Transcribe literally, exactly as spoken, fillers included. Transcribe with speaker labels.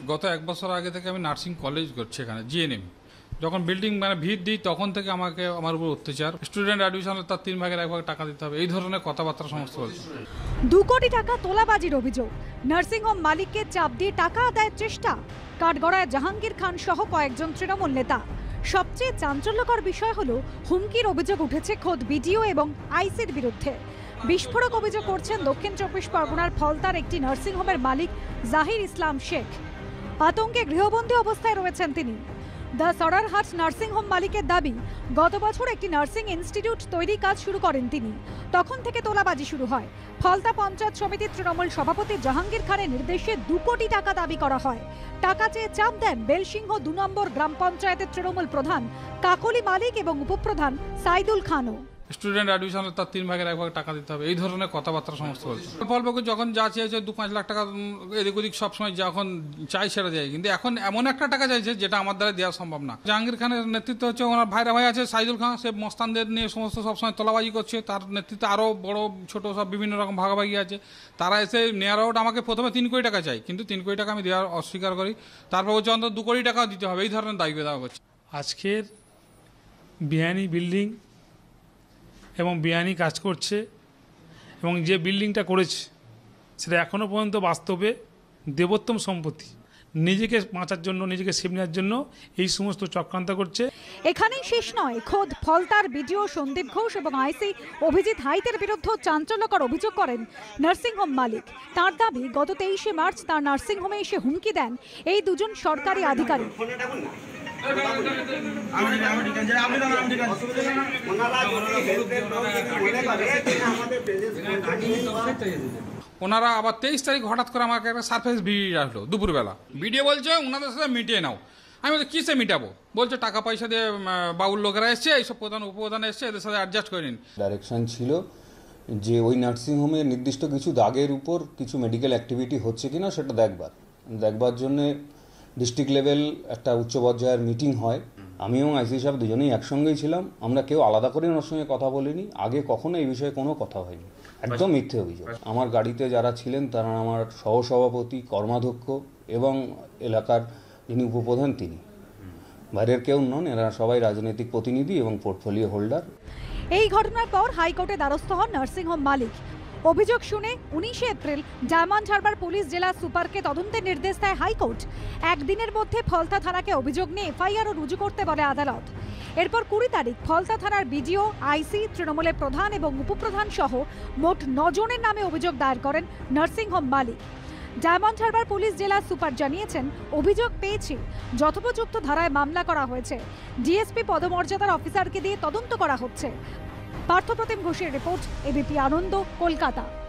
Speaker 1: গত এক বছর আগে থেকে আমি নার্সিং কলেজ করছি এখানে জিএনএম। যখন বিল্ডিং মানে ভিড় দিই তখন থেকে আমাকে আমার উপর অত্যাচার, স্টুডেন্ট অ্যাডমিশন হলে তার তিন ভাগের এক ভাগ টাকা দিতে হবে, এই ধরনের কথাবার্তা সমস্ত বলছে।
Speaker 2: দু কোটি টাকা তোলাবাজির অভিযোগ, নার্সিংহোম মালিককে চাপ দিয়ে টাকা আদায়ের চেষ্টা, কাঠগড়ায় জাহাঙ্গীর খান সহ কয়েকজন তৃণমূল নেতা। সবচেয়ে চাঞ্চল্যকর বিষয় হলো হুমকির অভিযোগ উঠেছে খোদ বিডিও এবং আইসির বিরুদ্ধে। বিস্ফোরক অভিযোগ করছেন দক্ষিণ চব্বিশ পরগনার ফলতার একটি নার্সিংহোমের মালিক জাহির ইসলাম শেখ। আতঙ্কে গৃহবন্দী অবস্থায় রয়েছেন তিনি। দ্য সরারহাট নার্সিংহোম মালিকের দাবি, গত বছর একটি নার্সিং ইনস্টিটিউট তৈরি কাজ শুরু করেন তিনি, তখন থেকে তোলাবাজি শুরু হয়। ফলতা পঞ্চায়েত সমিতির তৃণমূল সভাপতি জাহাঙ্গীর খানের নির্দেশে দু কোটি টাকা দাবি করা হয়। টাকা চেয়ে চাপ দেন বেলসিংহ দু নম্বর গ্রাম পঞ্চায়েতের তৃণমূল প্রধান কাকলি মালিক এবং উপপ্রধান সাইদুল খানও।
Speaker 1: স্টুডেন্ট অ্যাডমিশন হলে তার তিন ভাগের এক ভাগ টাকা দিতে হবে, এই ধরনের কথাবার্তা সমস্ত বলছে। ফলপক্ষ যখন যা চেয়েছে দু পাঁচ লাখ টাকা এদিক ওদিক সবসময় যখন চাই সেটা দেয়, কিন্তু এখন এমন একটা টাকা চাইছে যেটা আমার দ্বারা দেওয়া সম্ভব না। জাহাঙ্গীর খানের নেতৃত্ব হচ্ছে ওনার ভাইরা ভাই আছে সাইদুল খান, সে মস্তানদের নিয়ে সমস্ত সবসময় তোলাবাজি করছে, তার নেতৃত্বে আরও বড় ছোট সব বিভিন্ন রকম ভাগাভাগি আছে। তারা এসে নেয়ার আউট আমাকে প্রথমে তিন কোটি টাকা চাই, কিন্তু তিন কোটি টাকা আমি দেওয়ার অস্বীকার করি। তারপর হচ্ছে অন্তত দু কোটি টাকাও দিতে হবে, এই ধরনের দাবি দেওয়া করছে।
Speaker 3: আজকের বিহানি বিল্ডিং এবং বিহানি কাজ করছে এবং যে বিল্ডিংটা করেছে সেটা এখনও পর্যন্ত বাস্তবে দেবোত্তম সম্পত্তি। নিজেকে বাঁচার জন্য, নিজেকে সেভ নেওয়ার জন্য এই সমস্ত চক্রান্ত করছে।
Speaker 2: এখানেই শেষ নয়, খোদ ফলতার বিডিও সন্দীপ ঘোষ এবং আইসি অভিজিৎ হাইতের বিরুদ্ধে চাঞ্চল্যকর অভিযোগ করেন নার্সিংহোম মালিক। তার দাবি, গত তেইশে মার্চ তার নার্সিংহোমে এসে হুমকি দেন এই দুজন সরকারি আধিকারিক।
Speaker 1: ওনারা আবার তেইশ তারিখ হঠাৎ করে আমাকে একটা সারফেস ভিডিও আসলো দুপুরবেলা। ভিডিও বলছে ওনাদের সাথে মিটিয়ে নাও। আমি বলছি কিসে মিটাবো? বলছে টাকা পয়সা দিয়ে বাউল লোকেরা এসছে, এইসব প্রধান উপপ্রধান এসছে, এদের সাথে অ্যাডজাস্ট করে নিন।
Speaker 4: ডাইরেকশন ছিল যে ওই নার্সিংহোমে নির্দিষ্ট কিছু দাগের উপর কিছু মেডিকেল অ্যাক্টিভিটি হচ্ছে কিনা সেটা দেখবার দেখবার জন্যে ডিস্ট্রিক্ট লেভেল একটা উচ্চ পর্যায়ের মিটিং হয়। আমি এবং আইসি সাহেব দুজনেই একসঙ্গেই ছিলাম। আমরা কেউ আলাদা করে ওনার সঙ্গে কথা বলিনি, আগে কখনো এই বিষয়ে কোনো কথা হয়নি। একদম মিথ্যে অভিযোগ। আমার গাড়িতে যারা ছিলেন তারা আমার সহসভাপতি, কর্মাধ্যক্ষ এবং এলাকার যিনি উপপ্রধান তিনি, বাইরের কেউ নন। এরা সবাই রাজনৈতিক প্রতিনিধি এবং পোর্টফোলিও হোল্ডার।
Speaker 2: এই ঘটনার পর হাইকোর্টে দ্বারস্থ হন নার্সিংহোম মালিক। অভিযোগ শুনে উনিশে এপ্রিল ডায়মন্ড হারবার পুলিশ জেলা সুপারকে তদন্তের নির্দেশ দেয় হাইকোর্ট। একদিনের মধ্যে ফলতা থানাকে অভিযোগ নিয়ে এফআইআরও রুজু করতে বলে আদালত। এরপর কুড়ি তারিখ ফলতা থানার বিডিও, আইসি, তৃণমূলের প্রধান এবং উপপ্রধান সহ মোট নজনের নামে অভিযোগ দায়ের করেন নার্সিংহোম মালিক। ডায়মন্ড হারবার পুলিশ জেলা সুপার জানিয়েছেন, অভিযোগ পেয়েছি, যথোপযুক্ত ধারায় মামলা করা হয়েছে। ডিএসপি পদমর্যাদার অফিসারকে দিয়ে তদন্ত করা হচ্ছে। পার্থপ্রতিম ঘোষের রিপোর্ট, এবিপি আনন্দ, কলকাতা।